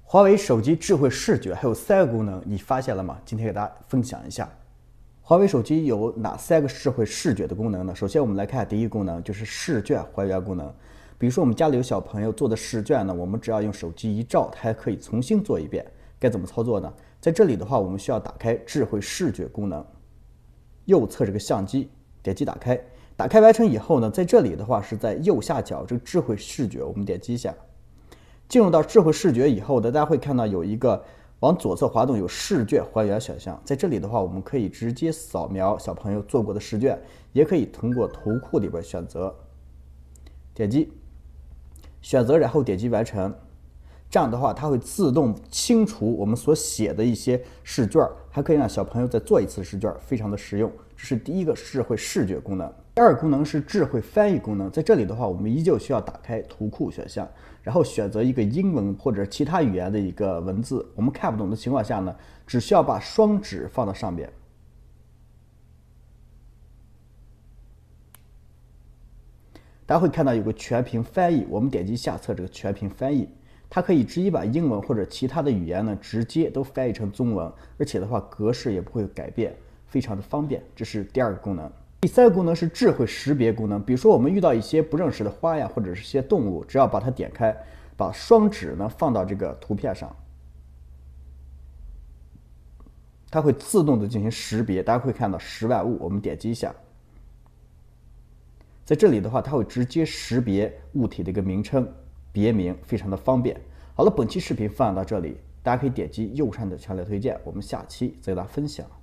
华为手机智慧视觉还有3个功能，你发现了吗？今天给大家分享一下，华为手机有哪3个智慧视觉的功能呢？首先我们来看第一个功能，就是试卷还原功能。比如说我们家里有小朋友做的试卷呢，我们只要用手机一照，它还可以重新做一遍。该怎么操作呢？在这里的话，我们需要打开智慧视觉功能，右侧这个相机，点击打开。打开完成以后呢，在这里的话是在右下角这个智慧视觉，我们点击一下。进入到智慧视觉以后的，大家会看到有一个往左侧滑动有试卷还原选项，在这里的话，我们可以直接扫描小朋友做过的试卷，也可以通过图库里边选择，点击选择，然后点击完成。这样的话，它会自动清除我们所写的一些试卷，还可以让小朋友再做一次试卷，非常的实用。这是第一个智慧视觉功能。第二个功能是智慧翻译功能，在这里的话，我们依旧需要打开图库选项，然后选择一个英文或者其他语言的一个文字，我们看不懂的情况下呢，只需要把双指放到上面，大家会看到有个全屏翻译，我们点击下侧这个全屏翻译。它可以直接把英文或者其他的语言呢，直接都翻译成中文，而且的话格式也不会改变，非常的方便。这是第二个功能。第三个功能是智慧识别功能，比如说我们遇到一些不认识的花呀，或者是一些动物，只要把它点开，把双指呢放到这个图片上，它会自动的进行识别。大家会看到10万物，我们点击一下，在这里的话，它会直接识别物体的一个名称。别名非常的方便。好了，本期视频分享到这里，大家可以点击右上的强烈推荐，我们下期再给大家分享。